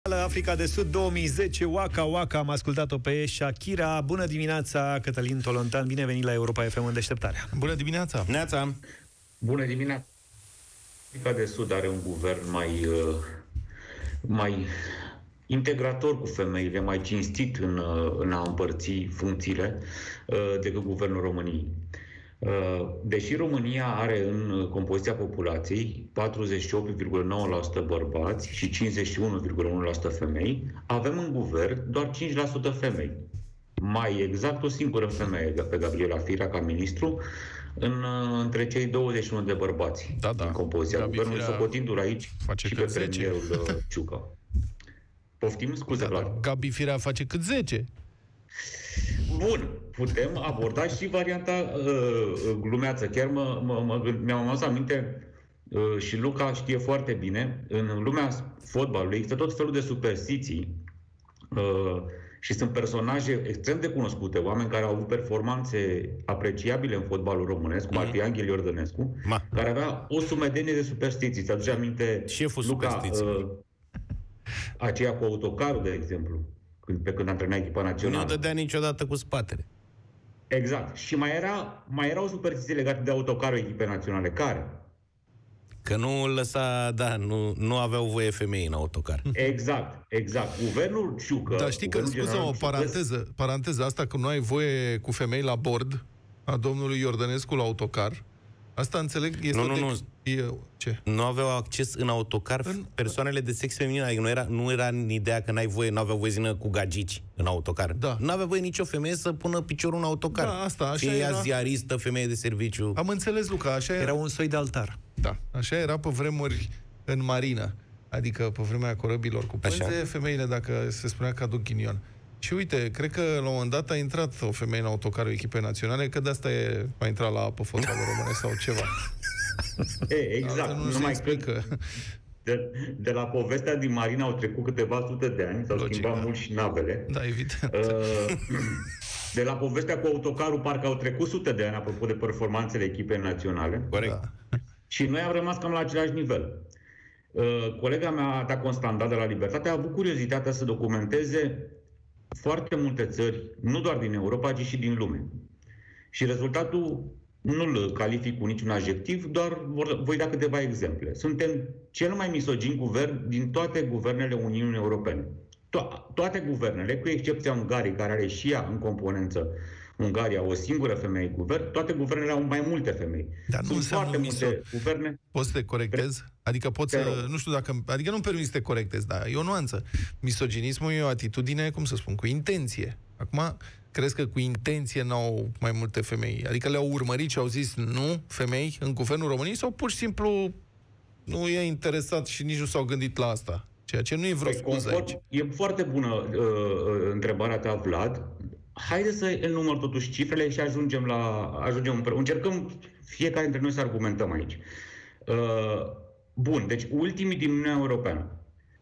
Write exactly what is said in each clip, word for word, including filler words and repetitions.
Africa de Sud două mii zece, Waka Waka, am ascultat-o pe Shakira. Bună dimineața, Cătălin Tolontan, bine venit la Europa F M în deșteptarea. Bună dimineața! Neața! Bună dimineața! Africa de Sud are un guvern mai, mai integrator cu femeile, mai cinstit în, în a împărți funcțiile decât guvernul României. Deși România are în compoziția populației patruzeci și opt virgulă nouă la sută bărbați și cincizeci și unu virgulă unu la sută femei, avem în guvern doar cinci la sută femei. Mai exact o singură femeie pe Gabriela Firea ca ministru în, între cei douăzeci și unu de bărbați da, da. în compoziția Gabi guvernului, socotindu-l aici face și pe premierul Ciucă. Poftim? Scuze, da, Vlad. Gabi Firea face cât zece. Bun, putem aborda și varianta uh, glumeață. Chiar mă, mă, mă, mi-am adus aminte uh, și Luca știe foarte bine, în lumea fotbalului există tot felul de superstiții uh, și sunt personaje extrem de cunoscute, oameni care au avut performanțe apreciabile în fotbalul românesc, cum ar fi Anghel Iordănescu, Ma. care avea o sumedenie de superstiții. Ți-aduce aminte, Șeful Luca, uh, aceea cu autocarul, de exemplu, pe când antrena echipa națională. Nu dădea niciodată cu spatele. Exact. Și mai era, mai era o superstiție legată de autocarul echipei naționale. Care? Că nu lăsa, da, nu, nu aveau voie femei în autocar. Exact, exact. Guvernul Ciucă... Dar știi că, scuze o paranteză, paranteză asta, că nu ai voie cu femei la bord a domnului Iordănescu la autocar, asta înțeleg, este... Nu, nu, de... nu. E... Ce? Nu aveau acces în autocar în... persoanele de sex feminin, adică nu era, nu era în ideea că n-ai voie, nu aveau voie zină cu gagici în autocar. Da. Nu avea voie nicio femeie să pună piciorul în autocar. Da, asta, așa fie era... ea ziaristă, femeie de serviciu. Am înțeles, Luca, așa era... Era un soi de altar. Da, așa era pe vremuri în marină. Adică pe vremea corăbilor cu pânze, așa. Femeile, dacă se spunea că aduc ghinion. Și uite, cred că la un moment dat a intrat o femeie în autocarul echipei naționale, că de asta e, a intrat la apă fotbalul românesc sau ceva. E, exact. Nu, nu se mai explică. De, de la povestea din Marina au trecut câteva sute de ani, s-au Logic, schimbat da. mult și navele. Da, evident. Uh, de la povestea cu autocarul, parcă au trecut sute de ani, apropo de performanțele echipei naționale. Corect. Da. Și noi am rămas cam la același nivel. Uh, colega mea, Ta Constanta, de la Libertate, a avut curiozitatea să documenteze foarte multe țări, nu doar din Europa, ci și din lume. Și rezultatul nu-l calific cu niciun adjectiv, doar voi da câteva exemple. Suntem cel mai misogin guvern din toate guvernele Uniunii Europene. To- toate guvernele, cu excepția Ungariei, care are și ea în componență Ungaria o singură femeie în guvern, toate guvernele au mai multe femei. Dar nu Sunt foarte miso- multe guverne... Poți să te corectezi? Adică poți să... Nu știu dacă... Adică nu-mi permis să te corectezi, dar e o nuanță. Misoginismul e o atitudine, cum să spun, cu intenție. Acum, crezi că cu intenție n-au mai multe femei? Adică le-au urmărit și au zis nu, femei, în guvernul României, sau pur și simplu nu e interesat și nici nu s-au gândit la asta? Ceea ce nu e vreo scuză aici. E foarte bună uh, întrebarea ta, Vlad. Haideți să enumăr totuși cifrele și ajungem la... Ajungem împreună. Încercăm fiecare dintre noi să argumentăm aici. Uh, bun, deci ultimii din Uniunea Europeană.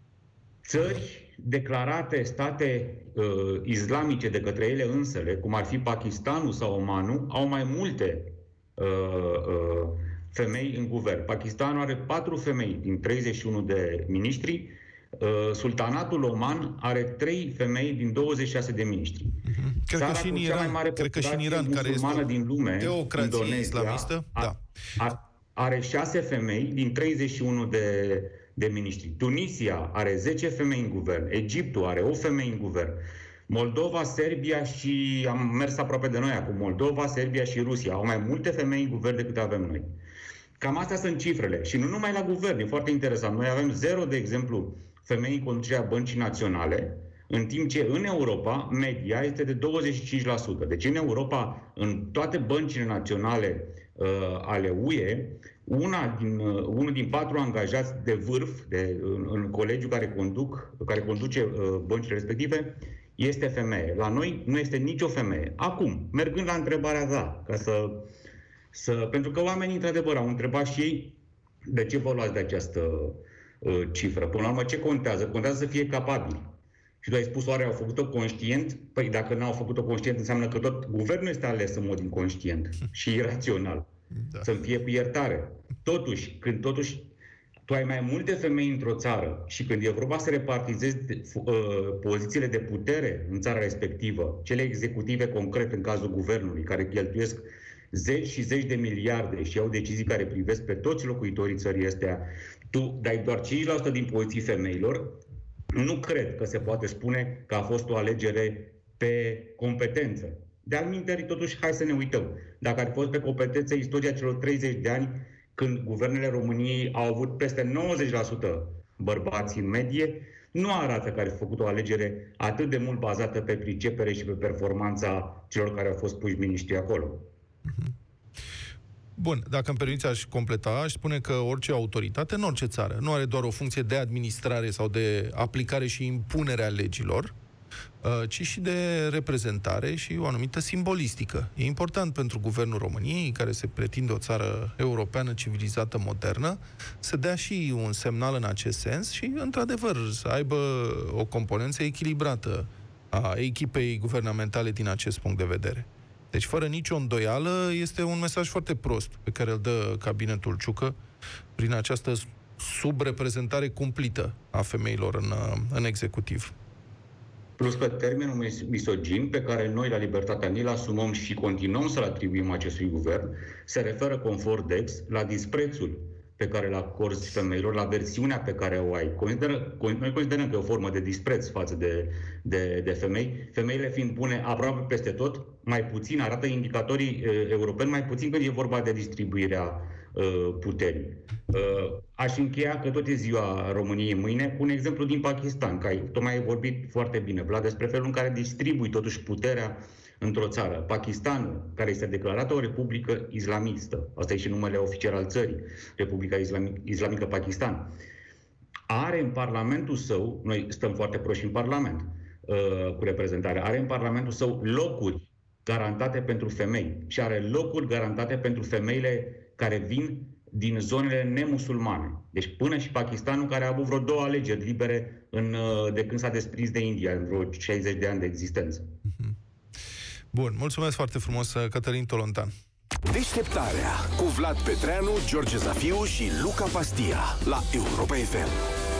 Țări declarate state uh, islamice de către ele însele, cum ar fi Pakistanul sau Omanul, au mai multe uh, uh, femei în guvern. Pakistanul are patru femei din treizeci și unu de miniștri. Uh, Sultanatul Oman are trei femei din douăzeci și șase de miniștri. Uh-huh. Cred că și în Iran, cred că și în Iran, care este din lume, teocrație Indonezia, islamistă, da. a, are șase femei din treizeci și unu de, de miniștri. Tunisia are zece femei în guvern. Egiptul are o femeie în guvern. Moldova, Serbia și... Am mers aproape de noi acum. Moldova, Serbia și Rusia au mai multe femei în guvern decât avem noi. Cam astea sunt cifrele. Și nu numai la guvern, e foarte interesant. Noi avem zero, de exemplu, femei în conducerea băncii naționale, în timp ce în Europa media este de douăzeci și cinci la sută. Deci în Europa, în toate băncile naționale uh, ale U E, una din, uh, unul din patru angajați de vârf de, în, în colegiul care, conduc, care conduce uh, băncile respective este femeie. La noi nu este nicio femeie. Acum, mergând la întrebarea ta, ca să, să, pentru că oamenii într-adevăr au întrebat și ei de ce vă luați de această uh, cifră. Până la urmă, ce contează? Contează să fie capabili. Și tu ai spus, oare au făcut-o conștient? Păi dacă n-au făcut-o conștient, înseamnă că tot guvernul este ales în mod inconștient și irațional. Da. Să-mi fie cu iertare. Totuși, când totuși tu ai mai multe femei într-o țară și când e vorba să repartizezi uh, pozițiile de putere în țara respectivă, cele executive concret în cazul guvernului, care cheltuiesc zeci și zeci de miliarde și iau decizii care privesc pe toți locuitorii țării astea, tu dai doar cinci la sută din poziții femeilor, nu cred că se poate spune că a fost o alegere pe competență. De alminteri, totuși, hai să ne uităm. Dacă ar fi fost pe competență, istoria celor treizeci de ani, când guvernele României au avut peste nouăzeci la sută bărbați în medie, nu arată că ar fi făcut o alegere atât de mult bazată pe pricepere și pe performanța celor care au fost puși miniștri acolo. Bun, dacă îmi permiți, aș completa, aș spune că orice autoritate, în orice țară, nu are doar o funcție de administrare sau de aplicare și impunere a legilor, ci și de reprezentare și o anumită simbolistică. E important pentru Guvernul României, care se pretinde o țară europeană, civilizată, modernă, să dea și un semnal în acest sens și, într-adevăr, să aibă o componență echilibrată a echipei guvernamentale din acest punct de vedere. Deci, fără nicio îndoială, este un mesaj foarte prost pe care îl dă cabinetul Ciucă prin această subreprezentare cumplită a femeilor în, în executiv. Plus că termenul misogin, pe care noi la Libertatea ni-l asumăm și continuăm să-l atribuim acestui guvern, se referă, conform Dex, la disprețul pe care îl acorzi femeilor, la versiunea pe care o ai. Consideră, noi considerăm că e o formă de dispreț față de, de, de femei, femeile fiind bune aproape peste tot, mai puțin, arată indicatorii uh, europeni, mai puțin când e vorba de distribuirea uh, puterii. Uh, aș încheia că tot e ziua României mâine cu un exemplu din Pakistan, că ai, tocmai ai vorbit foarte bine, Vlad, despre felul în care distribui totuși puterea într-o țară. Pakistanul, care este declarată o republică islamistă, asta e și numele oficial al țării, Republica Islamic- Islamică Pakistan, are în Parlamentul său, noi stăm foarte proști în Parlament uh, cu reprezentarea, are în Parlamentul său locuri garantate pentru femei și are locuri garantate pentru femeile care vin din zonele nemusulmane. Deci până și Pakistanul, care a avut vreo două alegeri libere în, de când s-a desprins de India, în vreo șaizeci de ani de existență. Bun, mulțumesc foarte frumos, Cătălin Tolontan. Deșteptarea cu Vlad Petreanu, George Zafiu și Luca Pastia la Europa F M.